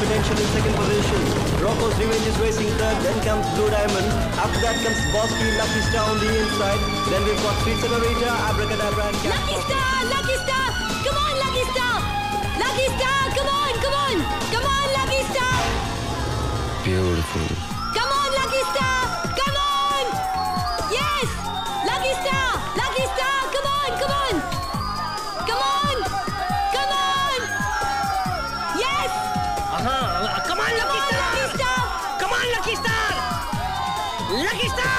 Confidential in second position. Rocco's Revenge is racing third. Then comes Blue Diamond. After that comes Bosky, Lucky Star on the inside. Then we've got Street Accelerator, Abracadabra and Lucky Star! Lucky Star! Come on, Lucky Star! Lucky Star! Come on! Come on! Come on, Lucky Star! Beautiful. Come on, Lucky Star! Come on! Yes! Lucky Star! Lucky Star! Come on! Come on! Come on! Come on! Yes! Come on, Lucky Star! Lucky Star! Come on, Lucky Star! Lucky Star!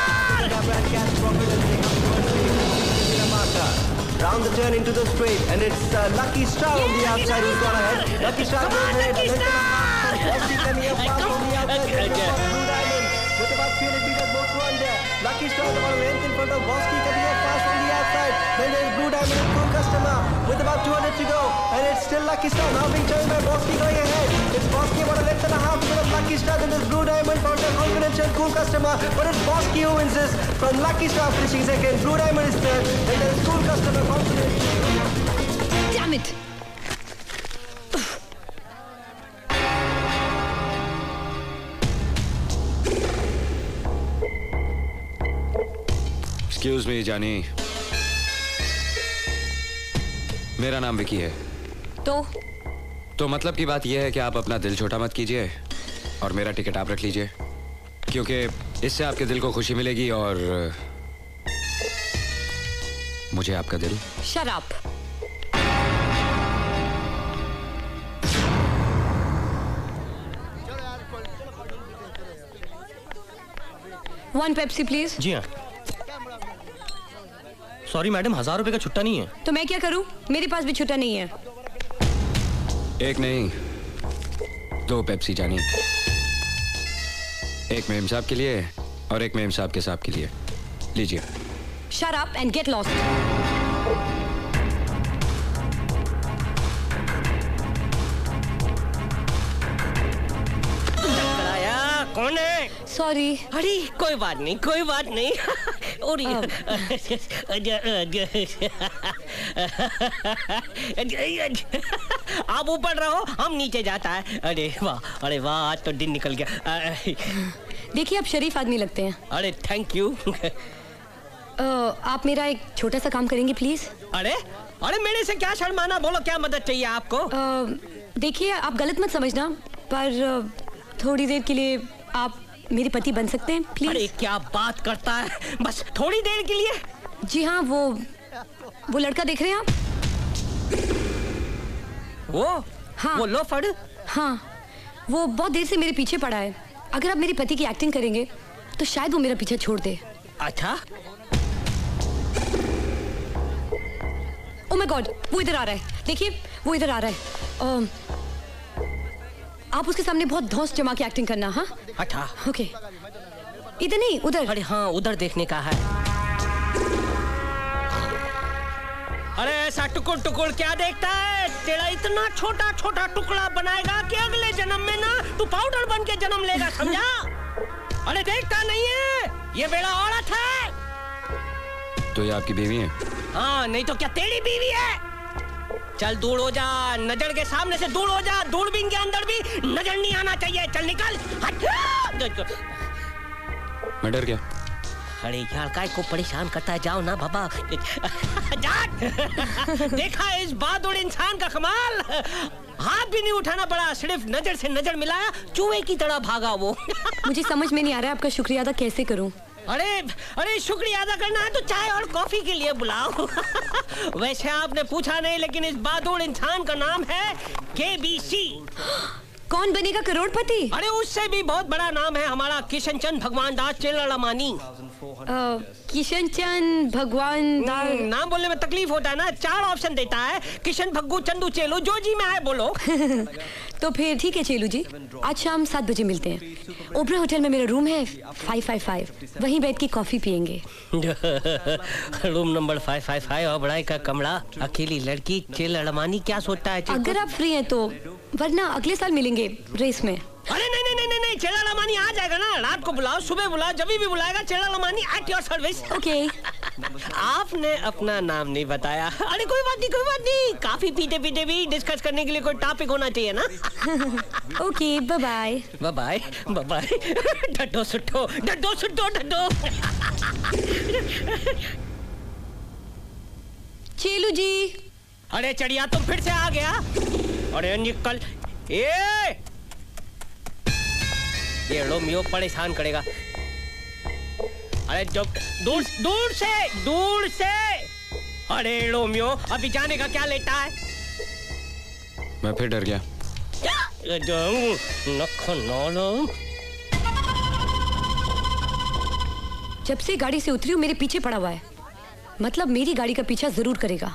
Round the turn into the straight, and it's Lucky Star on the outside who's gone ahead. Lucky Star Come on, Lucky Star! Bosky coming up fast on the outside. Blue Diamond with about 300 meters more to run there. Lucky Star is about a length in front of Bosky coming up fast on the outside. Then there's Blue Diamond and Cool Customer with about 200 to go, and it's still Lucky Star now being turned by Bosky going ahead. It's Bosky about a length and a half to the Lucky Star. Then there's Blue Diamond found by Confidential Cool Customer, but it's Bosky who wins this from Lucky Star finishing second. Blue Diamond is third. Then there's Cool Customer, Confidential. Damn it! Excuse me, जानी। मेरा नाम विकी है। तो मतलब की बात यह है कि आप अपना दिल छोटा मत कीजिए और मेरा टिकट आप रख लीजिए, क्योंकि इससे आपके दिल को खुशी मिलेगी और मुझे आपका दिल। Shut up! One Pepsi, please. जी हाँ। सॉरी मैडम, 1000 रुपए का छुट्टा नहीं है। तो मैं क्या करूं? मेरे पास भी छुट्टा नहीं है। एक नहीं, 2 पेप्सी जानी। एक मेम साहब के लिए और एक मेम साहब के साहब के लिए। लीजिए। Shut up and get lost. कौन है? Sorry. अरे कोई बात नहीं, कोई बात नहीं। और आप ऊपर रहो, हम नीचे जाता है। अरे वाह, आज तो दिन निकल गया। देखिए, आप शरीफ आदमी लगते हैं। अरे थैंक यू। आप मेरा एक छोटा सा काम करेंगे प्लीज? अरे मेरे से क्या शर्माना, बोलो क्या मदद चाहिए आपको? देखिए, आप गलत मत समझना, पर थोड़ी देर के लिए आप मेरे पति बन सकते हैं प्लीज? अरे क्या बात करता है, बस थोड़ी देर के लिए? जी हाँ, वो लड़का देख रहे हैं आप? हाँ, वो लोफड़? हाँ, वो बहुत देर से मेरे पीछे पड़ा है। अगर आप मेरे पति की एक्टिंग करेंगे तो शायद वो मेरा पीछा छोड़ दे। अच्छा। ओह माय गॉड, वो इधर आ रहा है। देखिए, वो इधर आ रहा है। आप उसके सामने बहुत धौंस जमा के एक्टिंग करना। हाँ, अच्छा, ओके। इधर नहीं, उधर। अरे हाँ, उधर देखने का है। अरे ऐसा टुकुर टुकुर क्या देखता है? तेरा इतना छोटा छोटा टुकड़ा बनाएगा कि अगले जन्म में ना तू पाउडर बन के जन्म लेगा, समझा? अरे देखता नहीं है, ये बेड़ा औरत है। तो ये आपकी बीवी है? हाँ, नहीं तो क्या तेरी बीवी है? चल दूर हो जा, नजर के सामने से दूर हो जा। दूरबीन के अंदर भी नजर नहीं आना चाहिए। चल निकल, हट। मैं डर गया। अरे यार, काय को परेशान करता है? जाओ ना बाबा। देखा इस बहादुर इंसान का कमाल, हाथ भी नहीं उठाना पड़ा, सिर्फ नजर से नजर मिलाया, चूहे की तरह भागा वो। मुझे समझ में नहीं आ रहा है आपका शुक्रिया अदा कैसे करूं। अरे शुक्रिया अदा करना है तो चाय और कॉफी के लिए बुलाओ। वैसे आपने पूछा नहीं, लेकिन इस बहादुर इंसान का नाम है केबीसी। कौन बनेगा करोड़पति? अरे उससे भी बहुत बड़ा नाम है हमारा किशन चंद भगवान दास चेलामानी। किशन चंद भगवान दास। नाम बोलने में तकलीफ होता है ना, 4 ऑप्शन देता है, किशन भग्गू चंदू चेलू, जो जी में आए बोलो। तो फिर ठीक है चेलू जी, आज शाम 7 बजे मिलते हैं। ओबरा होटल में मेरा रूम है 555, वहीं बैठ के कॉफी पियेंगे। रूम नंबर 555 और बड़ाई का कमरा, अकेली लड़की चेलामानी, क्या सोचता है? अगर आप फ्री हैं तो, वरना अगले साल मिलेंगे रेस में। अरे नहीं, चेलामानी आ जाएगा ना, रात को बुलाओ, सुबह बुलाओ, जब भी बुलाएगा Chelamani at your service. Okay. आपने अपना नाम नहीं बताया। अरे कोई बात नहीं, कोई बात नहीं, काफी पीते पीते भी डिस्कस करने के लिए कोई टॉपिक होना चाहिए ना। Okay, bye bye. Bye bye bye bye. डड्डो सुट्टो, डड्डो सुट्टो, डड्डो। चेलू जी। अरे चढ़िया, तुम फिर से आ गया? अरे निकल। ये रोमियो परेशान करेगा। अरे जो दूर दूर से, दूर से। अरे रोमियो, अभी जाने का क्या लेटा है? मैं फिर डर गया। जब से गाड़ी से उतरी हूँ मेरे पीछे पड़ा हुआ है, मतलब मेरी गाड़ी का पीछा जरूर करेगा।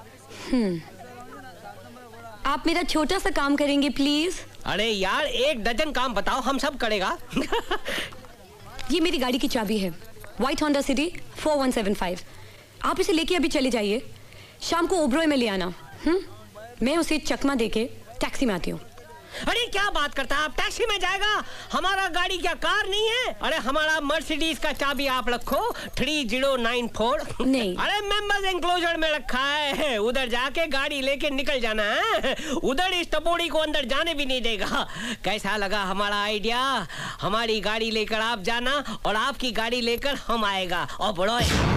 आप मेरा छोटा सा काम करेंगे प्लीज? अरे यार, 1 डजन काम बताओ, हम सब करेगा। ये मेरी गाड़ी की चाबी है, व्हाइट होंडा सिटी 4175। आप इसे लेके अभी चले जाइए, शाम को ओब्रॉय में ले आना। मैं उसे चकमा देके टैक्सी में आती हूँ। अरे क्या बात करता है, आप टैक्सी में जाएगा? हमारा गाड़ी क्या कार नहीं है? अरे हमारा मर्सिडीज का चाबी आप रखो 3094। नहीं। अरे मेंबर्स एंक्लोजर में रखा है, उधर जाके गाड़ी लेके निकल जाना है। उधर इस टपोड़ी को अंदर जाने भी नहीं देगा। कैसा लगा हमारा आइडिया? हमारी गाड़ी लेकर आप जाना और आपकी गाड़ी लेकर हम आएगा। और बड़ो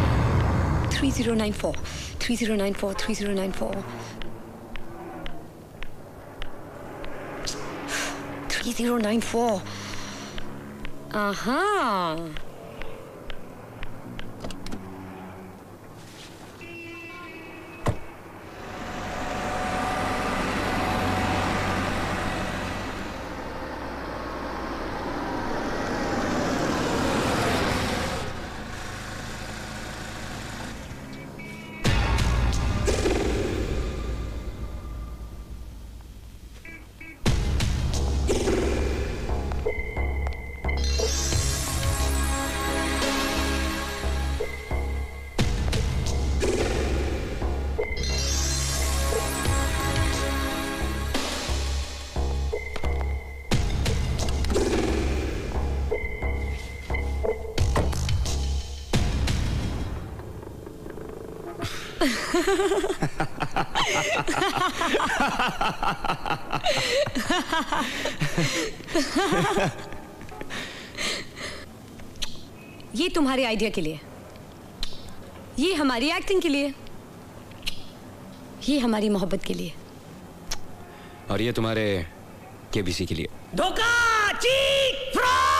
3094 3094 3094 3094। aha। ये तुम्हारे आइडिया के लिए, ये हमारी एक्टिंग के लिए, ये हमारी मोहब्बत के लिए, और ये तुम्हारे केबीसी के लिए। धोखा, चीट, फ्रॉड।